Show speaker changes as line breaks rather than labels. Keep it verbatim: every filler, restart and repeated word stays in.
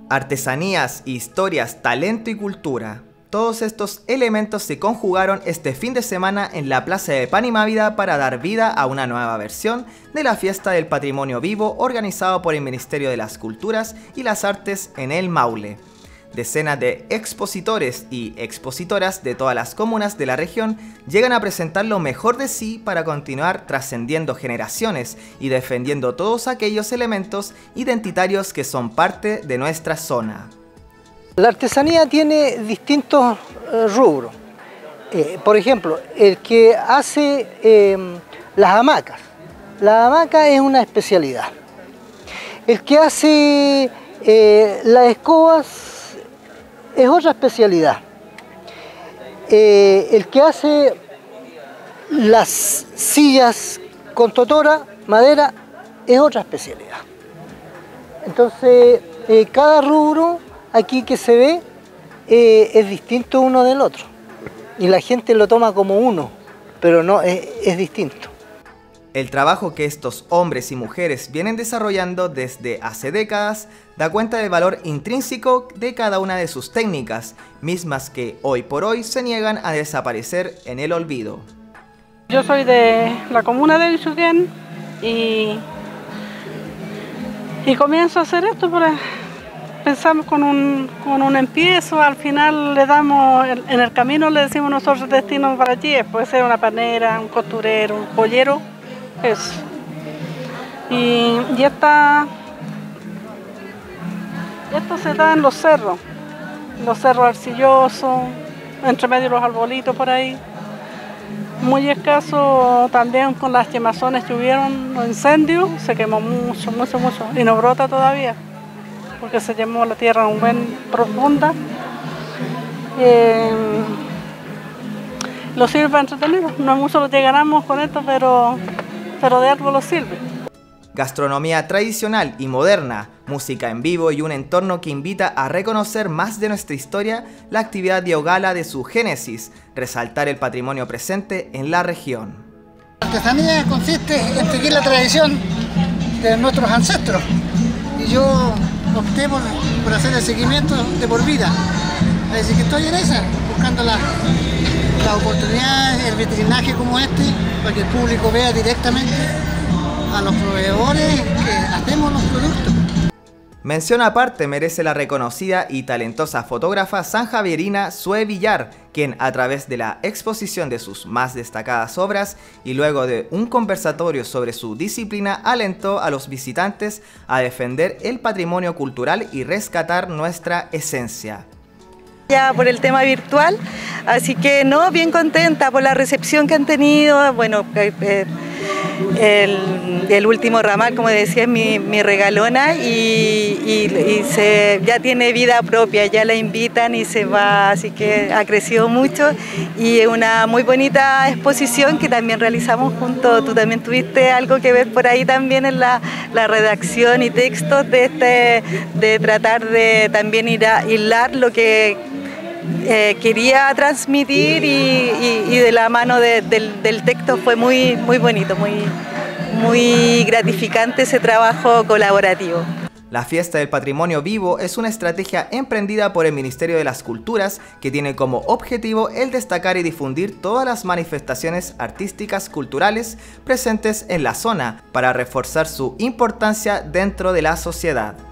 Artesanías, historias, talento y cultura. Todos estos elementos se conjugaron este fin de semana en la Plaza de Pan y Mávida para dar vida a una nueva versión de la Fiesta del Patrimonio Vivo organizado por el Ministerio de las Culturas y las Artes en el Maule. Decenas de expositores y expositoras de todas las comunas de la región llegan a presentar lo mejor de sí para continuar trascendiendo generaciones y defendiendo todos aquellos elementos identitarios que son parte de nuestra zona.
La artesanía tiene distintos eh, rubros. Eh, por ejemplo, el que hace eh, las hamacas. La hamaca es una especialidad. El que hace eh, las escobas es otra especialidad. Eh, el que hace las sillas con totora, madera, es otra especialidad. Entonces, eh, cada rubro aquí que se ve eh, es distinto uno del otro. Y la gente lo toma como uno, pero no, es, es distinto.
El trabajo que estos hombres y mujeres vienen desarrollando desde hace décadas da cuenta del valor intrínseco de cada una de sus técnicas, mismas que hoy por hoy se niegan a desaparecer en el olvido.
Yo soy de la comuna de Bichuquén y, y comienzo a hacer esto, pero pensamos con un, con un empiezo, al final le damos, en el camino le decimos nosotros destino para allí, puede ser una panera, un costurero, un joyero. Eso. Y, y esta, esto se da en los cerros, los cerros arcillosos, entre medio de los arbolitos por ahí. Muy escaso también con las quemazones que hubieron, los incendios, se quemó mucho, mucho, mucho. Y no brota todavía, porque se quemó la tierra un buen profunda. Eh, lo sirve para entretenernos, no mucho lo que ganamos con esto, pero... pero de algo lo sirve.
Gastronomía tradicional y moderna, música en vivo y un entorno que invita a reconocer más de nuestra historia, la actividad dio gala de su génesis, resaltar el patrimonio presente en la región.
La artesanía consiste en seguir la tradición de nuestros ancestros y yo opté por, por hacer el seguimiento de por vida. Así que estoy en esa, buscando las la oportunidades, el vitrinaje como este, para que el público vea directamente a los proveedores que hacemos los productos.
Mención aparte merece la reconocida y talentosa fotógrafa sanjavierina Sue Villar, quien a través de la exposición de sus más destacadas obras y luego de un conversatorio sobre su disciplina alentó a los visitantes a defender el patrimonio cultural y rescatar nuestra esencia.
Ya por el tema virtual, así que no, bien contenta por la recepción que han tenido. Bueno, eh, el, el último ramal, como decía, es mi, mi regalona y, y, y se, ya tiene vida propia, ya la invitan y se va, así que ha crecido mucho y es una muy bonita exposición que también realizamos juntos. Tú también tuviste algo que ver por ahí también en la, la redacción y textos de, este, de tratar de también ir a hilar lo que Eh, quería transmitir y, y, y de la mano de, del, del texto fue muy, muy bonito, muy, muy gratificante ese trabajo colaborativo.
La Fiesta del Patrimonio Vivo es una estrategia emprendida por el Ministerio de las Culturas que tiene como objetivo el destacar y difundir todas las manifestaciones artísticas culturales presentes en la zona para reforzar su importancia dentro de la sociedad.